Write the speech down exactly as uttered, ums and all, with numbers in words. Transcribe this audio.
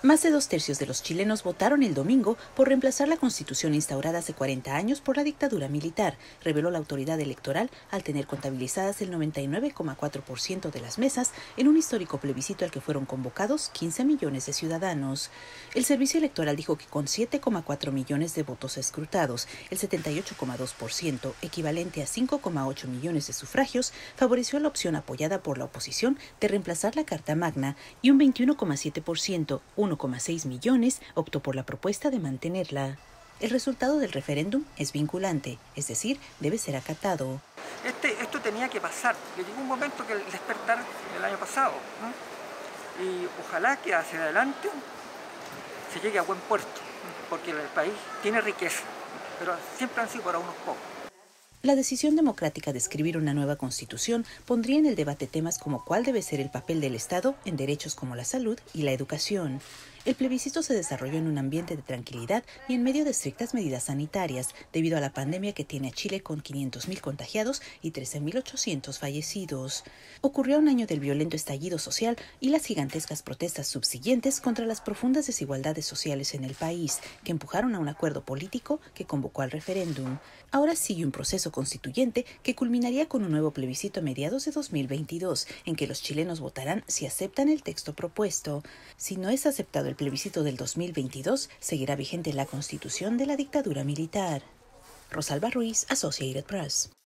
Más de dos tercios de los chilenos votaron el domingo por reemplazar la constitución instaurada hace cuarenta años por la dictadura militar, reveló la autoridad electoral al tener contabilizadas el noventa y nueve coma cuatro por ciento de las mesas en un histórico plebiscito al que fueron convocados quince millones de ciudadanos. El servicio electoral dijo que con siete coma cuatro millones de votos escrutados, el setenta y ocho coma dos por ciento, equivalente a cinco coma ocho millones de sufragios, favoreció la opción apoyada por la oposición de reemplazar la Carta Magna y un veintiuno coma siete por ciento, uno coma seis millones, optó por la propuesta de mantenerla. El resultado del referéndum es vinculante, es decir, debe ser acatado. Este, esto tenía que pasar, que llegó un momento que el despertar el año pasado, ¿no? Y ojalá que hacia adelante se llegue a buen puerto, porque el país tiene riqueza, pero siempre han sido para unos pocos. La decisión democrática de escribir una nueva constitución pondría en el debate temas como cuál debe ser el papel del Estado en derechos como la salud y la educación. El plebiscito se desarrolló en un ambiente de tranquilidad y en medio de estrictas medidas sanitarias, debido a la pandemia que tiene a Chile con quinientos mil contagiados y trece mil ochocientos fallecidos. Ocurrió un año del violento estallido social y las gigantescas protestas subsiguientes contra las profundas desigualdades sociales en el país, que empujaron a un acuerdo político que convocó al referéndum. Ahora sigue un proceso constituyente que culminaría con un nuevo plebiscito a mediados de dos mil veintidós, en que los chilenos votarán si aceptan el texto propuesto. Si no es aceptado el plebiscito del dos mil veintidós, seguirá vigente la constitución de la dictadura militar. Rosalba Ruiz, Associated Press.